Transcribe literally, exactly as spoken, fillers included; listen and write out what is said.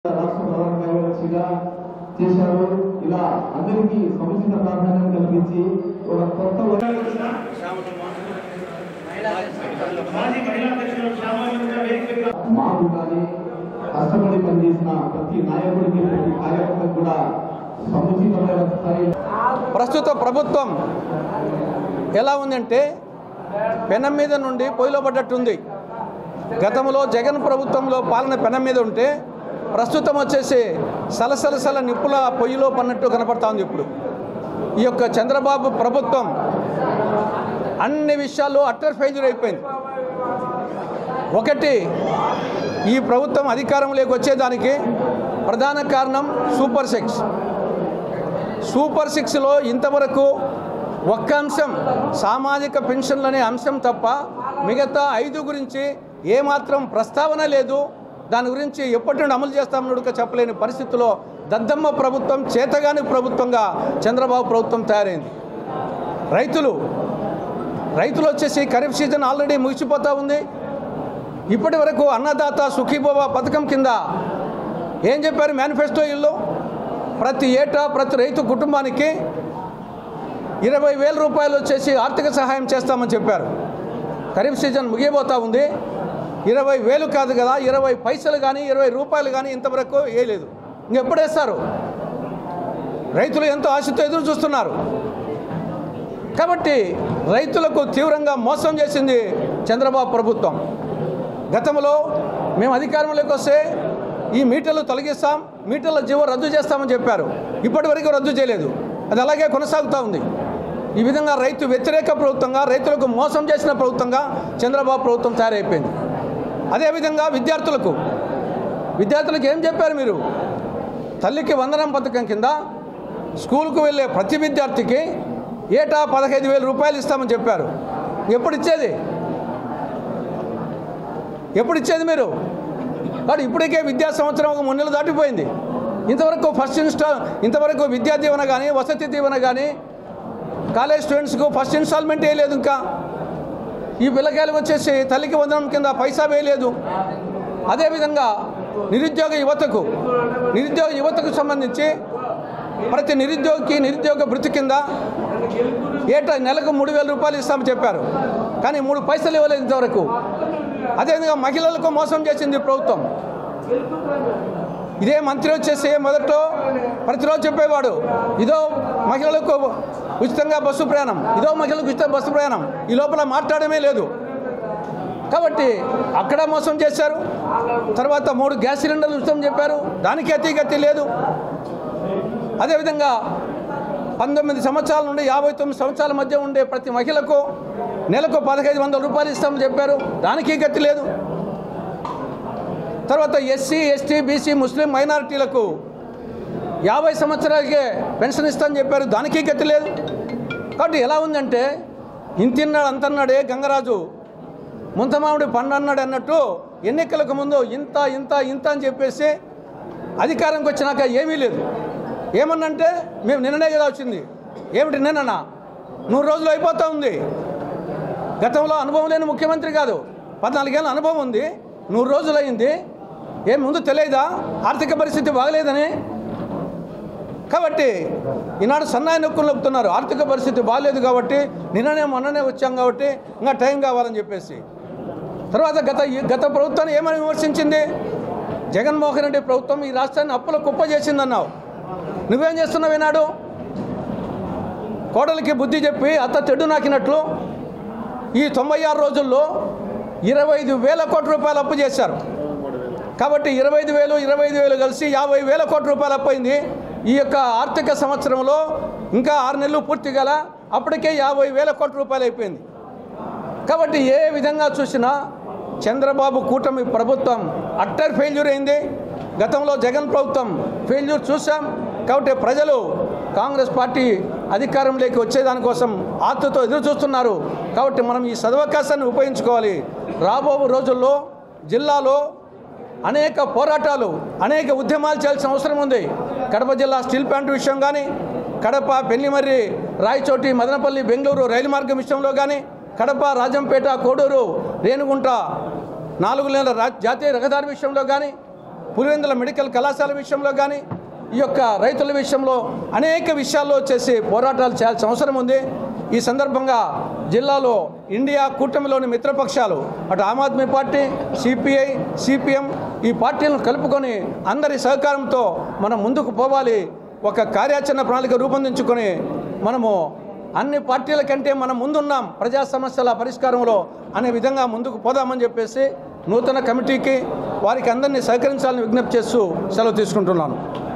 రాష్ట్ర ప్రధాన కార్యదర్శిగా చేశారు. ఇలా అందరికీ సముచిత ప్రాధాన్యం కల్పించి ఒక కొత్త మాకు కానీ కష్టపడి పనిచేసిన ప్రతి నాయకుడికి ప్రతి కార్యకర్తకు కూడా సముచితమైన స్థాయి. ప్రస్తుత ప్రభుత్వం ఎలా ఉందంటే పెనం మీద నుండి పొయ్యిలో పడ్డట్టుంది. గతంలో జగన్ ప్రభుత్వంలో పాలన పెనం మీద ఉంటే ప్రస్తుతం వచ్చేసి సలసలసల నిప్పుల పొయ్యిలో పన్నట్టు కనపడతా ఉంది. ఇప్పుడు ఈ యొక్క చంద్రబాబు ప్రభుత్వం అన్ని విషయాల్లో అట్టర్ ఫెయిల్యూర్ అయిపోయింది. ఒకటి, ఈ ప్రభుత్వం అధికారంలోకి వచ్చేదానికి ప్రధాన కారణం సూపర్ సిక్స్. సూపర్ సిక్స్లో ఇంతవరకు ఒక్క అంశం సామాజిక పెన్షన్లు అనే అంశం తప్ప మిగతా ఐదు గురించి ఏమాత్రం ప్రస్తావన లేదు. దాని గురించి ఎప్పటి నుండి అమలు చేస్తామని చెప్పలేని పరిస్థితిలో దద్దమ్మ ప్రభుత్వం, చేతగాని ప్రభుత్వంగా చంద్రబాబు ప్రభుత్వం తయారైంది. రైతులు రైతులు వచ్చేసి ఖరీఫ్ సీజన్ ఆల్రెడీ ముగిసిపోతూ ఉంది. ఇప్పటి వరకు అన్నదాత సుఖీభవ పథకం కింద ఏం చెప్పారు మేనిఫెస్టో ఇల్లు? ప్రతి ఏటా ప్రతి రైతు కుటుంబానికి ఇరవై వేల రూపాయలు వచ్చేసి ఆర్థిక సహాయం చేస్తామని చెప్పారు. ఖరీఫ్ సీజన్ ముగియబోతూ ఉంది. ఇరవై వేలు కాదు కదా, ఇరవై పైసలు కానీ ఇరవై రూపాయలు కానీ ఇంతవరకు వేయలేదు. ఇంకెప్పుడు వేస్తారు? రైతులు ఎంతో ఆశతో ఎదురు చూస్తున్నారు. కాబట్టి రైతులకు తీవ్రంగా మోసం చేసింది చంద్రబాబు ప్రభుత్వం. గతంలో మేము అధికారంలోకి వస్తే ఈ మీటర్లు తొలగిస్తాం, మీటర్ల జీవో రద్దు చేస్తామని చెప్పారు. ఇప్పటి వరకు రద్దు చేయలేదు. అది అలాగే కొనసాగుతూ ఉంది. ఈ విధంగా రైతు వ్యతిరేక ప్రభుత్వంగా, రైతులకు మోసం చేసిన ప్రభుత్వంగా చంద్రబాబు ప్రభుత్వం తయారైపోయింది. అదేవిధంగా విద్యార్థులకు విద్యార్థులకు ఏం చెప్పారు మీరు? తల్లికి వందనం పథకం కింద స్కూల్కు వెళ్ళే ప్రతి విద్యార్థికి ఏటా పదహైదు వేల రూపాయలు ఇస్తామని చెప్పారు. ఎప్పుడు ఇచ్చేది? ఎప్పుడు ఇచ్చేది మీరు? కాబట్టి ఇప్పటికే విద్యా సంవత్సరం ఒక మూడు నెలలు దాటిపోయింది. ఇంతవరకు ఫస్ట్ ఇన్స్టా ఇంతవరకు విద్యా దీవెన కానీ వసతి దీవెన కానీ కాలేజ్ స్టూడెంట్స్కు ఫస్ట్ ఇన్స్టాల్మెంట్ వేయలేదు. ఇంకా ఈ పిల్లకాయలకు వచ్చేసి తల్లికి వందనం కింద పైసా వేయలేదు. అదేవిధంగా నిరుద్యోగ యువతకు నిరుద్యోగ యువతకు సంబంధించి ప్రతి నిరుద్యోగికి నిరుద్యోగ భృతి కింద ఏటా నెలకు మూడు వేల రూపాయలు ఇస్తామని చెప్పారు. కానీ మూడు పైసలు ఇవ్వలేదు ఇంతవరకు. అదేవిధంగా మహిళలకు మోసం చేసింది ప్రభుత్వం. ఇదే మంత్రి వచ్చేసి మొదట్లో ప్రతిరోజు చెప్పేవాడు, ఇదో మహిళలకు ఉచితంగా బస్సు ప్రయాణం, ఇదో మహిళలకు ఉచిత బస్సు ప్రయాణం. ఈ లోపల మాట్లాడమే లేదు. కాబట్టి అక్కడ మోసం చేశారు. తర్వాత మూడు గ్యాస్ సిలిండర్లు ఉచితం చెప్పారు, దానికి అతిగతి లేదు. అదేవిధంగా పంతొమ్మిది సంవత్సరాల నుండి యాభై తొమ్మిది సంవత్సరాల మధ్య ఉండే ప్రతి మహిళకు నెలకు పదహైదు వందల రూపాయలు ఇస్తామని చెప్పారు, దానికి గతి లేదు. తర్వాత ఎస్సీ ఎస్టీ బీసీ ముస్లిం మైనారిటీలకు యాభై సంవత్సరాలకే పెన్షన్ ఇస్తామని చెప్పారు, దానికి గతి లేదు. కాబట్టి ఎలా ఉందంటే ఇంతిన్నాడు అంతన్నాడే గంగరాజు ముంతమామిడి పండు అన్నాడు అన్నట్టు ఎన్నికలకు ముందు ఇంత ఇంత ఇంత అని చెప్పేసి అధికారంకి వచ్చినాక ఏమీ లేదు. ఏమన్నంటే మేము నిన్ననే కదా వచ్చింది. ఏమిటి నిన్ననా? నూరు రోజులు అయిపోతూ ఉంది. గతంలో అనుభవం లేని ముఖ్యమంత్రి కాదు, పద్నాలుగేళ్ళ అనుభవం ఉంది. నూరు రోజులు అయింది. ఏం ముందు తెలియదా ఆర్థిక పరిస్థితి బాగలేదని? కాబట్టి ఈనాడు సన్నాయి నొక్కులు నొక్కుతున్నారు. ఆర్థిక పరిస్థితి బాగలేదు కాబట్టి నిన్ననే మొన్ననే వచ్చాం కాబట్టి ఇంకా టైం కావాలని చెప్పేసి. తర్వాత గత గత ప్రభుత్వాన్ని ఏమని విమర్శించింది? జగన్మోహన్ రెడ్డి ప్రభుత్వం ఈ రాష్ట్రాన్ని అప్పుల కుప్ప చేసిందన్నావు. నువ్వేం చేస్తున్నావు? ఈనాడు కోడలికి బుద్ధి చెప్పి అత్త తెడ్డు నాకినట్లు ఈ తొంభై ఆరు రోజుల్లో ఇరవై ఐదు వేల కోట్ల రూపాయలు అప్పు చేశారు. కాబట్టి ఇరవై ఐదు వేలు ఇరవై ఐదు వేలు కలిసి యాభై వేల కోట్ల రూపాయలు అప్పయింది. ఈ యొక్క ఆర్థిక సంవత్సరంలో ఇంకా ఆరు నెలలు పూర్తి గల అప్పటికే యాభై వేల కోట్ల రూపాయలు అయిపోయింది. కాబట్టి ఏ విధంగా చూసినా చంద్రబాబు కూటమి ప్రభుత్వం అట్టర్ ఫెయిల్యూర్ అయింది. గతంలో జగన్ ప్రభుత్వం ఫెయిల్యూర్ చూసాం. కాబట్టి ప్రజలు కాంగ్రెస్ పార్టీ అధికారంలోకి వచ్చేదానికోసం ఆతృతో ఎదురు చూస్తున్నారు. కాబట్టి మనం ఈ సదవకాశాన్ని ఉపయోగించుకోవాలి. రాబో రోజుల్లో జిల్లాలో అనేక పోరాటాలు, అనేక ఉద్యమాలు చేయాల్సిన అవసరం ఉంది. కడప జిల్లా స్టీల్ ప్లాంట్ విషయం కానీ, కడప పెళ్లిమర్రి రాయచోటి మదనపల్లి బెంగళూరు రైలు మార్గం విషయంలో కానీ, కడప రాజంపేట కోడూరు రేణుగుంట నాలుగు నెలల జాతీయ రహదారి విషయంలో కానీ, పులివెందుల మెడికల్ కళాశాల విషయంలో కానీ ఈ యొక్క రైతుల విషయంలో అనేక విషయాల్లో వచ్చేసి పోరాటాలు చేయాల్సిన అవసరం ఉంది. ఈ సందర్భంగా జిల్లాలో ఇండియా కూటమిలోని మిత్రపక్షాలు అటు Aam Aadmi party, CPI, CPM ఈ పార్టీలను కలుపుకొని అందరి సహకారంతో మనం ముందుకు పోవాలి. ఒక కార్యాచరణ ప్రణాళిక రూపొందించుకొని మనము అన్ని పార్టీల కంటే మనం ముందున్నాం ప్రజా సమస్యల పరిష్కారంలో అనే విధంగా ముందుకు పోదామని చెప్పేసి నూతన కమిటీకి వారికి అందరినీ సహకరించాలని విజ్ఞప్తి చేస్తూ సెలవు తీసుకుంటున్నాను.